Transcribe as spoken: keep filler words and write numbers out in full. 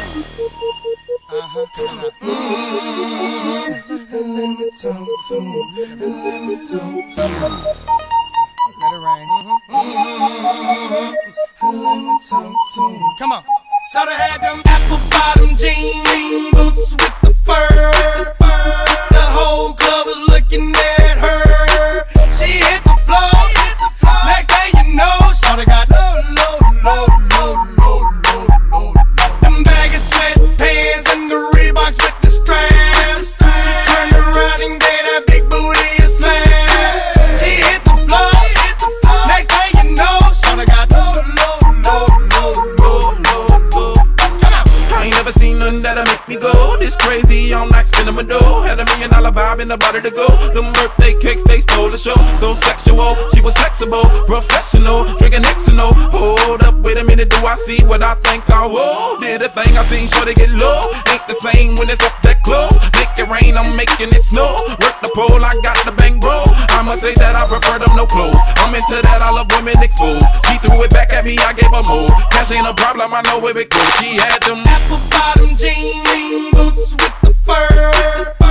Uh-huh. Coming up. Let me talk to you. Let me talk to you. Let it rain. Let me talk to you. Come on. So they had them apple bottom jean boots with the fur. The whole club was looking at her. She hit the floor. Next thing you know, shorty got low, low, low, low, low, low, low. Them baggy sweatpants and the Reeboks with the straps. She turned around and gave that big booty a slam. She hit the floor. Next thing you know, shorty got low, low, low, low, low, low, low. Come on. I ain't never seen nothing that'll make me go this crazy all night spinning my dough. Had a million dollar vibe in the body to go. Them birthday cakes, they stole the show. So sexual, she was flexible, professional, drinking Xano. Hold up, wait a minute, do I see what I think I will? Did a thing I seen, sure they get low. Ain't the same when it's up that close. Make it rain, I'm making it snow. Work the pole, I got the bang bro. I must say that I prefer them no clothes. I'm into that, I love women exposed. She threw it back at me, I gave her more. Cash ain't a problem, I know where it goes. She had them apple bottom jean boots with the fur.